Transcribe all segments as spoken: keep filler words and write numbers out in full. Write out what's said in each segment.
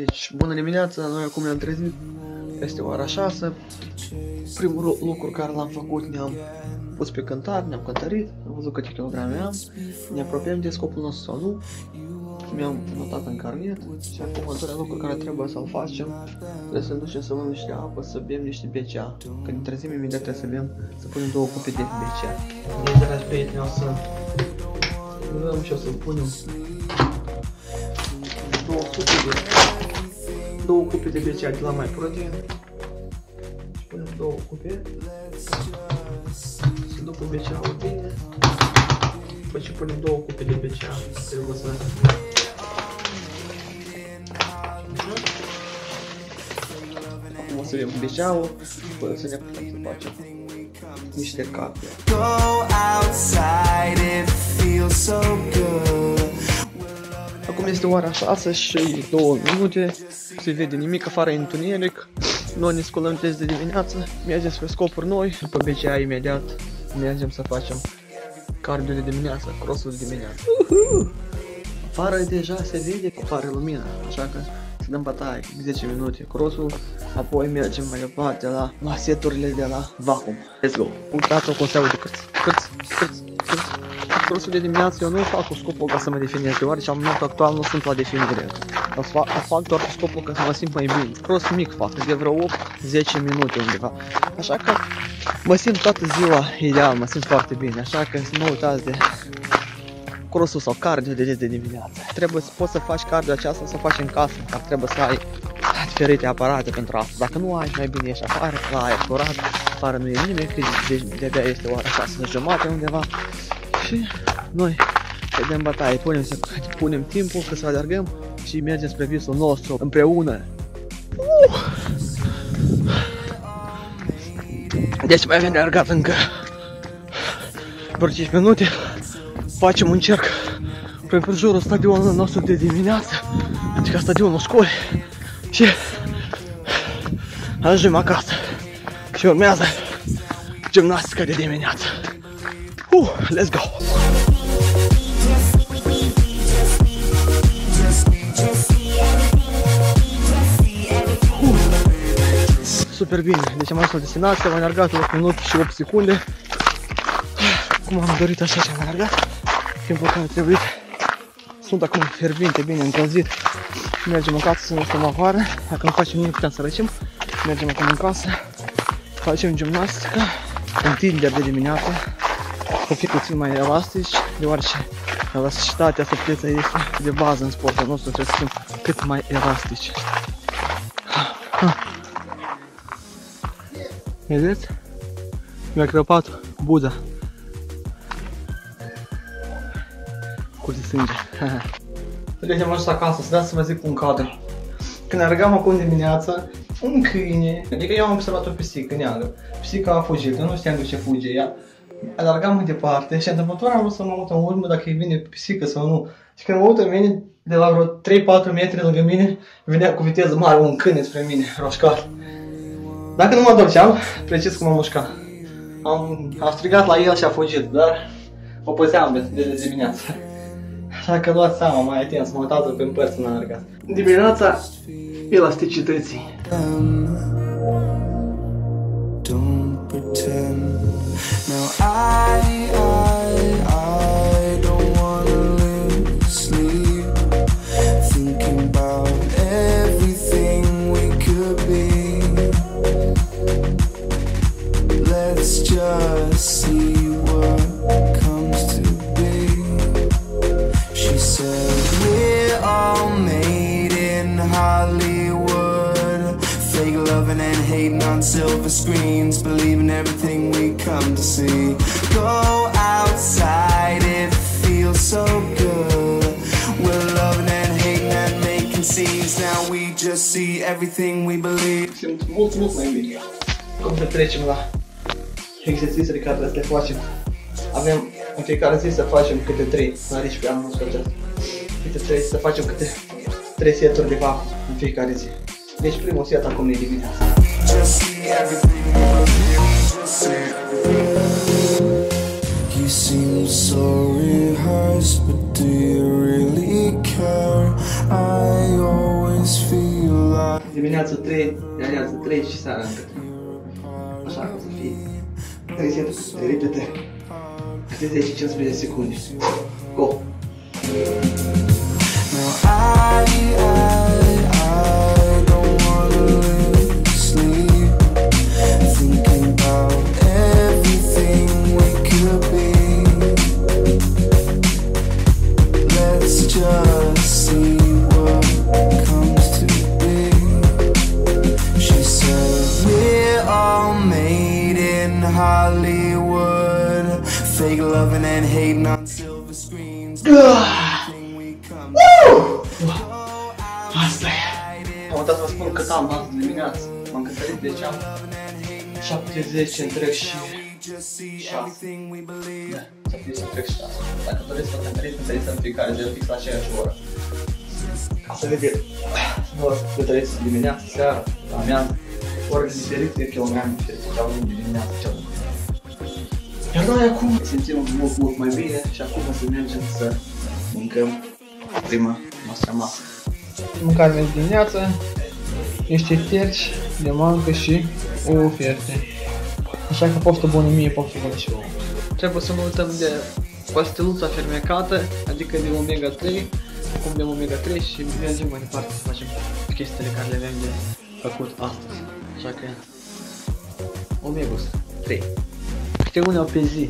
Deci, bună dimineața, noi acum ne-am trezit, este ora șase. Primul lucru care l-am făcut, ne-am pus pe cântar, ne-am cântărit, am văzut câte kilograme am, ne apropiem de scopul nostru sau nu, mi-am notat în carnet și acum următoarea lucru care trebuie să-l facem, trebuie să ne ducem să luăm niște apă, să bem niște B C A. Când ne trezim, imediat trebuie să bem, să punem două cupe de B C A. Deci, dragi prieteni, o să luăm și o să punem două cupe de, două cupe de B C A de la My Protein. Și punem două cupe. Să ducă B C A-ul bine. După ce punem două cupe de B C A, trebuie să... Acum o să bem B C A-ul, până să ne putem să facem niște cafe. Acum este ora șase și două minute, se vede nimic afară în întuneric. Noi ne sculăm des de dimineață, mergem spre scopuri noi, după B C A imediat mergem să facem cardio de dimineață, crossul de dimineață. Uhuh! Afară deja se vede că apare lumina, așa că să dăm bătaie zece minute crossul, apoi mergem mai departe la, la seturile de la vacuum. Let's go! Uitați-o cum se aude cârț, cârț, cârț, cârț. Crossul de dimineață eu nu fac cu scopul ca să mă definez, deoarece în momentul actual nu sunt la definire. O fac, fac doar cu scopul ca să mă simt mai bine. Cross mic fac, de vreo opt zece minute undeva. Așa că mă simt toată ziua ideal, mă simt foarte bine. Așa că să nu uitați de crossul sau cardio de de dimineață. Trebuie să poți să faci cardio aceasta să o faci în casă, dar trebuie să ai diferite aparate pentru asta. Dacă nu ai, mai bine ieși afară, la aer curat, afară nu e nimeni, deci de-abia este ora șase și jumătate undeva. Și noi vedem bătaie, punem, punem timpul că să alergăm și mergem spre visul nostru împreună. Uh! Deci mai avem de alergat încă vreo cinci minute. Facem un cerc prin jurul stadionului nostru de dimineață, adică stadionul școlii, și ajungem acasă și urmează gimnastică de dimineață. Uh, let's go! Uh, super bine, deci am ajuns la destinație, am alergat opt minute și opt secunde. Cum am dorit așa și am alergat, timpul care a trebuit. Sunt acum fierbinte, bine încălzit. Mergem în casă să ne stăm afară, dacă nu facem nimic putem să răcim. Mergem acum în casă, facem gimnastică, întinderi de dimineață. Să fie puțin mai elastici, deoarece elasticitatea, subtileța este de bază în sportul nostru, trebuie să fim cât mai elastici. Vedeți? Mi-a crăpat buza. Curge sânge. Deci am ajuns acasă, să dați să vă zic un cadru. Când alergam acum dimineața, un câine, adică eu am observat o pisică neagră. Pisica a fugit, eu nu știam de ce fuge ea. Alergam mai departe și întâmplător am vrut să mă uit în urmă dacă îi vine pisică sau nu. Și când mă uit în mine, de la vreo trei patru metri lângă mine, venea cu viteză mare un câine spre mine, roșcat. Dacă nu mă dorceam, precis cum am mușcat. Am, am strigat la el și a fugit, dar o păzeam de, de dimineață. Așa că luați seama, mai atent, mă uitați pe părți în alergat. Dimineața elasticității. Don't pretend. Now I, I, I don't wanna lose sleep, thinking about everything we could be. Let's just see what comes to be. She said we're all made in Hollywood, fake loving and hating on silver screens, believing everything we come to see. Go outside, it feels so good. We're loving and hating and making scenes. Now we just see everything we believe. Simt mult, mult mai bine. Cum să trecem la exercițiile care trebuie să le facem. Avem în fiecare zi să facem câte trei, la aici pe anul nostru acesta. Câte trei, să facem câte trei seturi de vacuum în fiecare zi. Deci primul set acum e dimineața. You seem so rehearsed, but do you really care? I always feel Dimineața trei, dimineața trei și seara încă trei. Așa că o să fie trei seturi de repede. Câte zece cincisprezece secunde. Go! Hollywood, fake loving and hating on silver screens. Asta e. Am uitat să vă spun cât am azi dimineață. M-am cântărit, deci am șaptezeci întreg și șase. Da, șaptezeci întreg și șase. Dacă doriți să cântăriți, cântăriți în fiecare zi, fix la aceeași oră. Ca să vedeți. Nu o să cântăriți dimineața, seara, la amiază. Orele diferite, kilograme diferite, ceau lungi dimineața, ceau lungi. Iar noi acum ne simțim mult, mult mai bine și acum o să mergem să mâncăm prima noastră masă. Mâncare de dimineață, niște terci de mancă și ouă fierte. Așa că poftă bună mie, poftă bună și ouă. Trebuie să nu uităm de pasteluța fermecată, adică de omega trei, acum de omega trei și mergem mai departe să facem chestiile care le avem de făcut astăzi. Așa că omega trei. Câte una pe zi.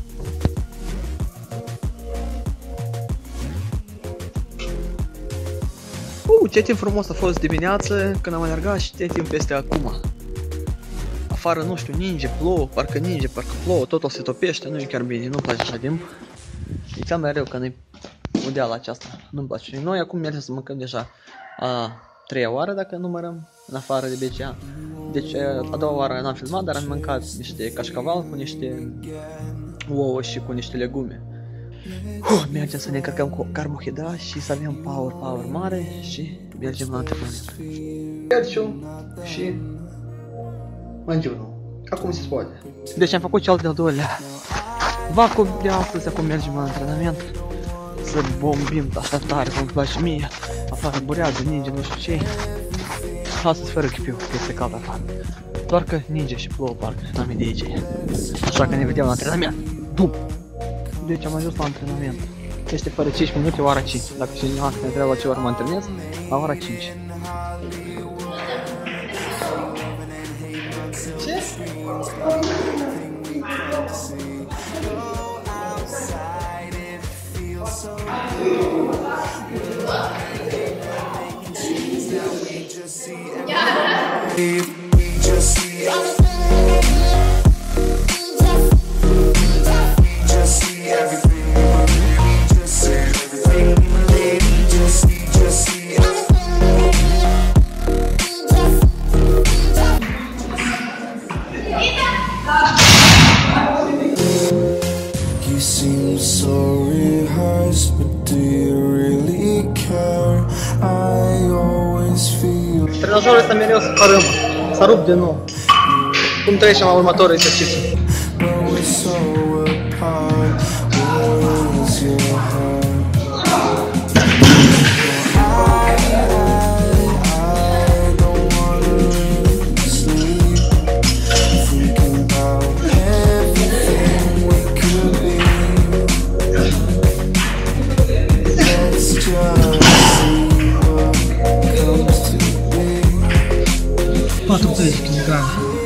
Uh, ce timp frumos a fost dimineață când am alergat și ce timp este acum. Afară, nu știu, ninge, plouă, parcă ninge, parcă plouă, totul se topește, nu e chiar bine, nu-mi place așa timp. E cel mai rău că nu-i udeala aceasta, nu-mi place. Și noi acum mergem să mâncăm deja a treia oară dacă numărăm, în afară de B C A. Deci a doua oară n-am filmat, dar am mâncat niște cașcaval cu niște ouă și cu niște legume. Uh, mergem să ne încărcăm cu carbohidrați și să avem power, power mare și mergem la antrenament. Perciu și măgiunul. Acum se poate. Deci am făcut cel de-al doilea vacuum de astăzi, acum mergem la antrenament. Să bombim așa tare cum îmi place mie. Afară burează, ninge, nu știu ce. Astăzi fără chipiu, că este cald afară. Doar că ninge și plouă parcă, n-am idee ce. Așa că ne vedem la antrenament. Bum! Deci am ajuns la antrenament. Este fără cinci minute, ora cinci. Dacă cineva ne întreabă la ce oră mă antrenez, la ora cinci. Ce? You seem so rehearsed, but do you really care? I always feel. Trenajorul ăsta mereu să parăm, să rup de nou. Cum trecem la următorul exercițiu? patruzeci de kilograme.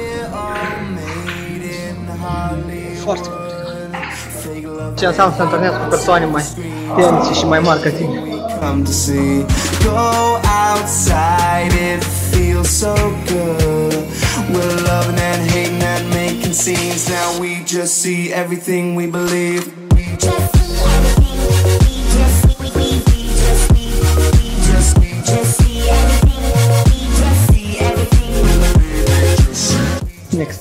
Foarte complicat. Ce înseamnă să întâlnești cu persoane mai puternice și mai mari ca tine? Come to see, go outside, it feels so good. We're loving and hating and making scenes. Now we just see everything we believe. Next.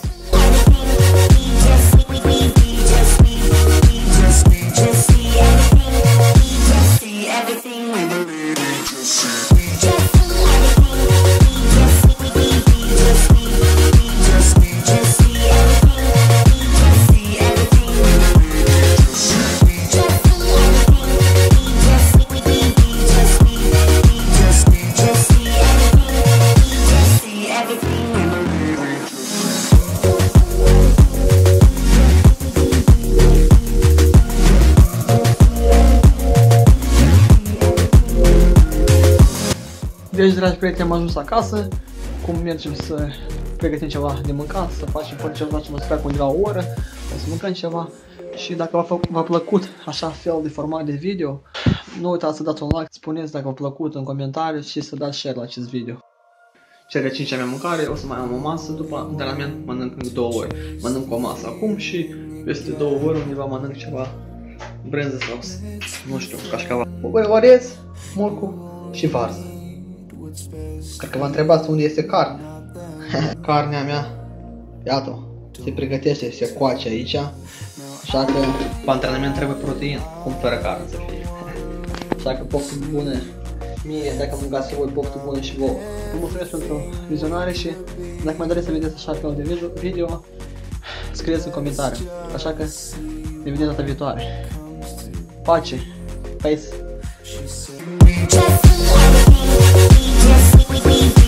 Deci, dragi prieteni, am ajuns acasă. Cum mergem să pregătim ceva de mâncat, să facem până ce facem să fac undeva o oră, să mâncăm ceva. Și dacă v-a plăcut așa fel de format de video, nu uitați să dați un like, spuneți dacă v-a plăcut în comentarii și să dați share la acest video. Cea de-a cincea mea mâncare, o să mai am o masă, după antrenament mănânc încă două ori. Mănânc o masă acum și peste două ori undeva mănânc ceva brânză sau, nu știu, cașcaval. Orez, morcu și varză. Cred că vă întrebați unde este carne. Carnea mea, iată, se pregătește, se coace aici. Așa că pe antrenament trebuie proteină, cum fără carne să fie. Așa că poftă bună mie, dacă mâncați voi, poftă bună și vouă. Vă mulțumesc pentru vizionare și dacă mai doriți să vedeți așa fel de video, scrieți în comentarii. Așa că ne vedem data viitoare. Pace! Peace!